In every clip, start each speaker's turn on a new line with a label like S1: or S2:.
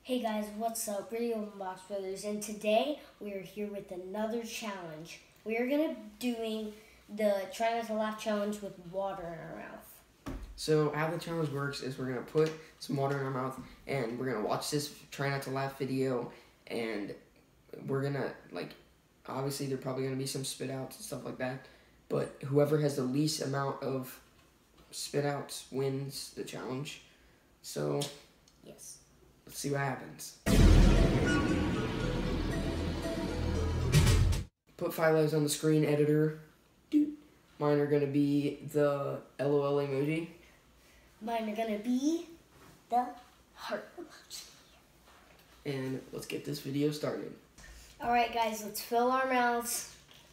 S1: Hey guys, what's up? We're the Open Box Brothers, and today we are here with another challenge. We are gonna doing the try not to laugh challenge with water in our mouth.
S2: So how the challenge works is we're gonna put some water in our mouth, and we're gonna watch this try not to laugh video, and we're gonna obviously there probably gonna be some spit outs and stuff like that, but whoever has the least amount of spit outs wins the challenge. So
S1: yes.
S2: Let's see what happens. Put 5 lives on the screen, editor. Mine are going to be the LOL emoji.
S1: Mine are going to be the heart emoji.
S2: And let's get this video started.
S1: Alright guys, let's fill our mouths.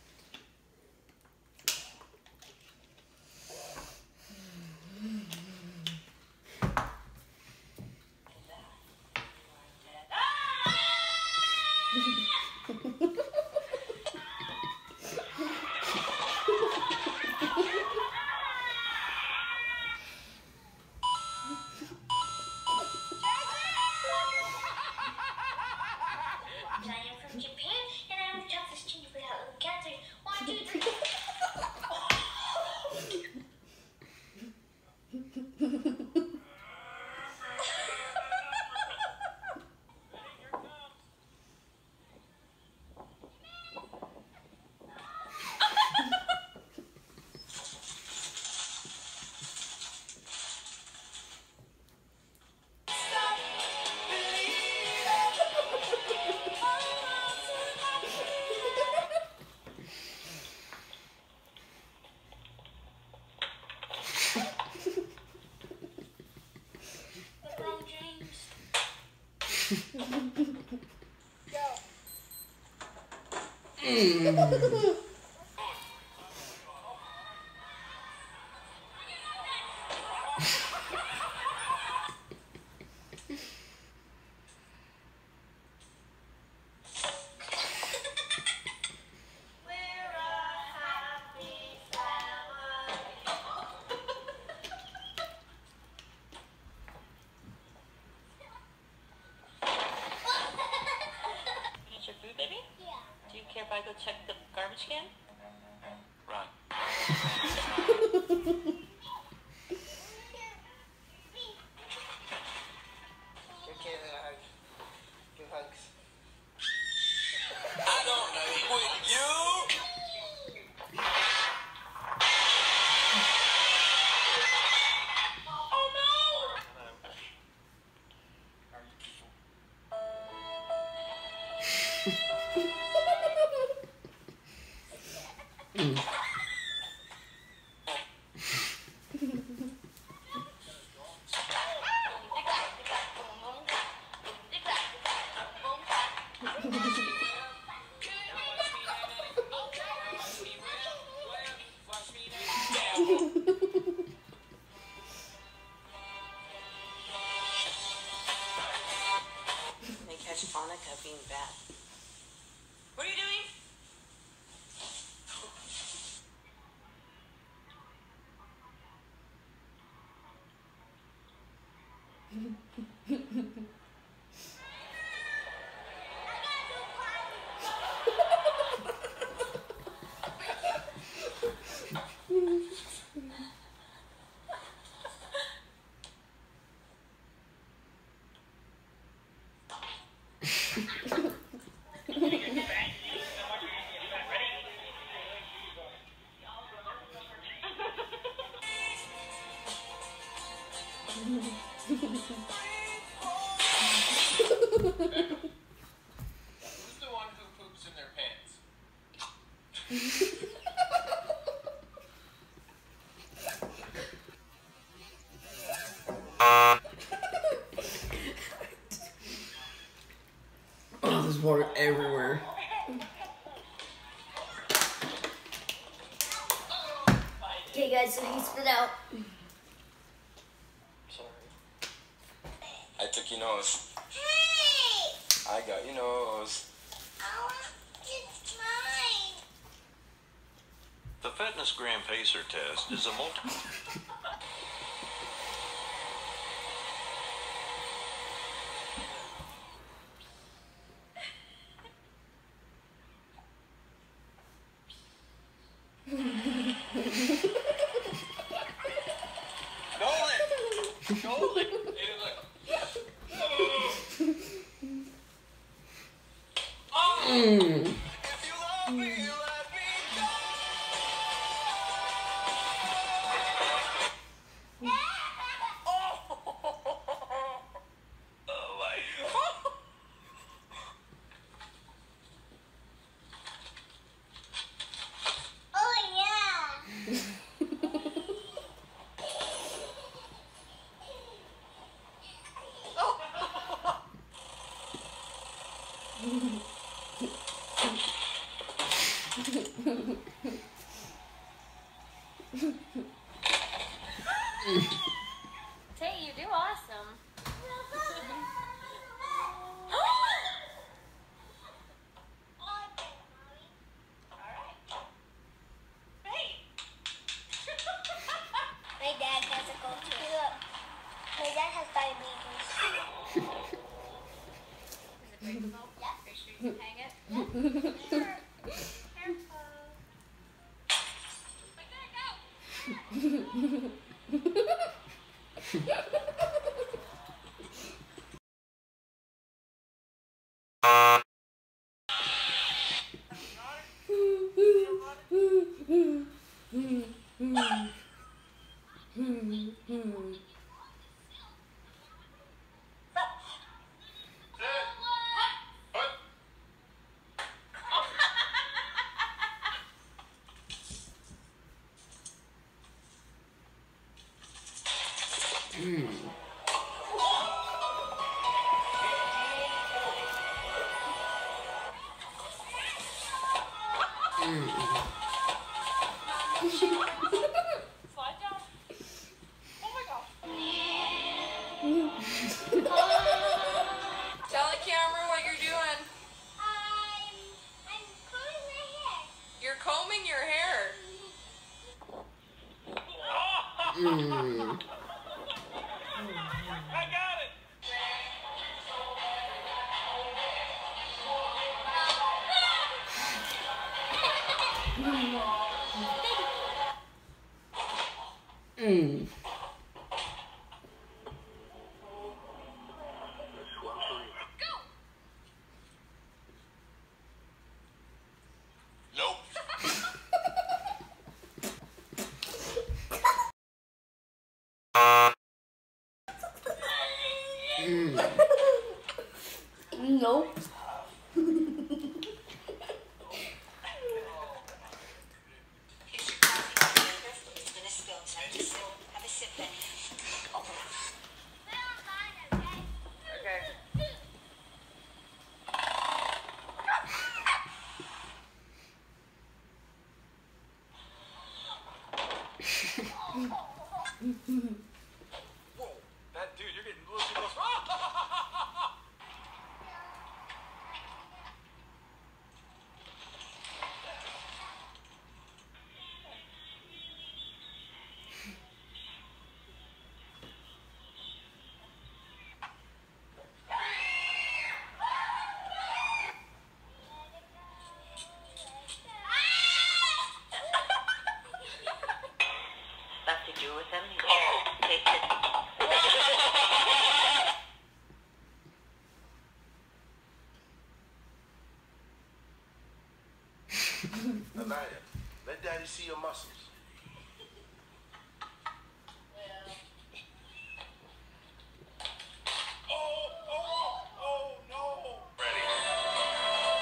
S3: I am from Japan, and I will drop this gingerbread out of the country. 1, 2, 3.
S4: If I go check the garbage can?
S5: Run.
S6: Give Kayla a hug. Give hugs.
S5: I don't know with you.
S4: Oh no! They catch Monica being bad. What are you doing?
S5: Who's the one who poops in their pants?
S2: Oh, there's water everywhere.
S1: Okay guys, so he spit out.
S5: Sorry. I took your nose.
S3: Hey!
S5: I got your nose.
S3: It's mine.
S7: The Fitness Gram Pacer test is a multi...
S8: Tay, you do awesome.
S3: My dad has a cold too. My dad has diabetes.
S8: Is it breakable? Yeah. Are you sure you can hang it? Yeah. Sure. Careful. Like that, Slide down. Oh my gosh. Tell the camera what you're doing.
S3: I'm combing my hair.
S8: You're combing your hair.
S5: I got it.
S7: Nope.
S1: Nope.
S4: Here's your coffee. It's gonna spill. So just have a sip then.
S8: Okay.
S5: Whoa, that dude, you're getting a little too close.
S4: Nothing to do with them. You taste it.
S9: Anaya, let daddy see your muscles.
S5: Oh, no.
S7: Ready.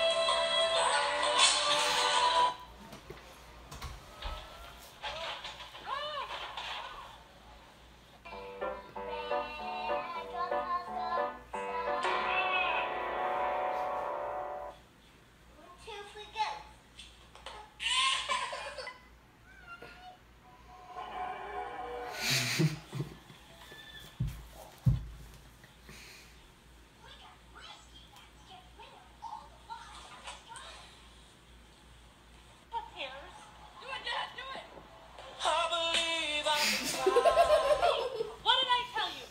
S8: Do it, Dad. Do it. I believe I can fly. What did I tell you?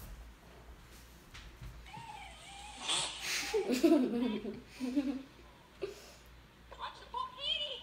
S8: Watch the ball, Katie.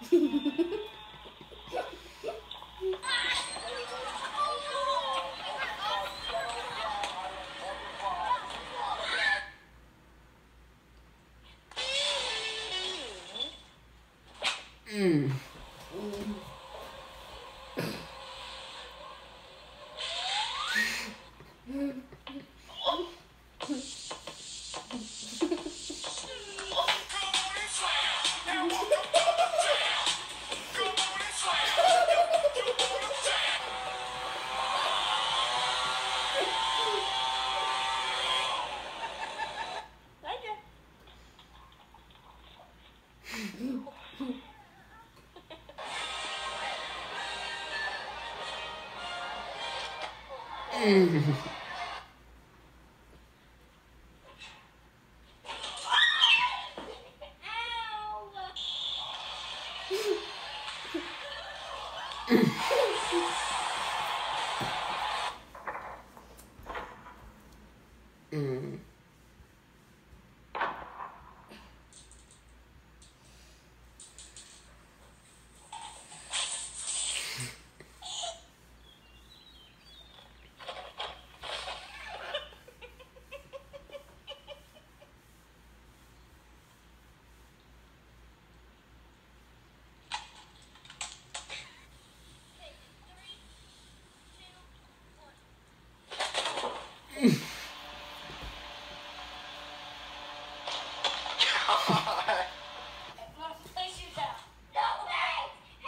S3: Place you down. No way!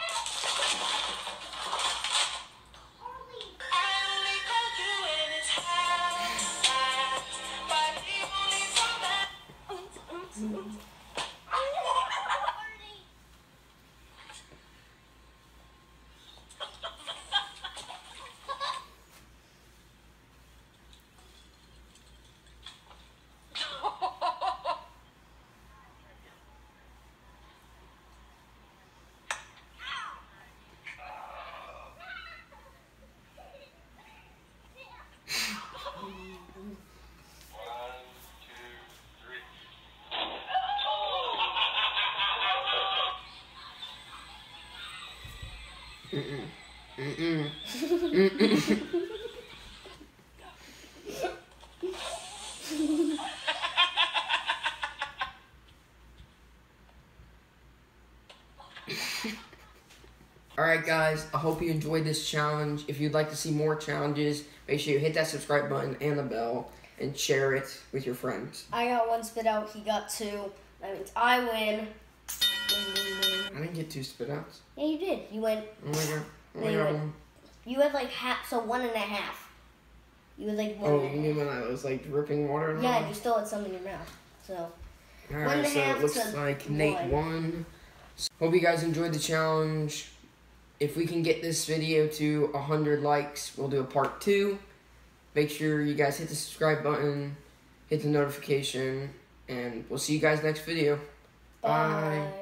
S2: Alright guys, I hope you enjoyed this challenge. If you'd like to see more challenges, make sure you hit that subscribe button and the bell and share it with your friends.
S1: I got one spit out, he got two. That means I win.
S2: I didn't get 2 spit outs.
S1: Yeah, you did. You went.
S2: Oh my god. Oh my
S1: You
S2: god.
S1: went. You had like half, so 1.5. You had like 1.5.
S2: Oh, you mean when I was like dripping water?
S1: Yeah, and you still had some in your mouth. So.
S2: Alright, so
S1: 1.5
S2: it looks
S1: to
S2: like Nate
S1: 1.
S2: won. Hope you guys enjoyed the challenge. If we can get this video to 100 likes, we'll do a part 2. Make sure you guys hit the subscribe button, hit the notification, and we'll see you guys next video. Bye.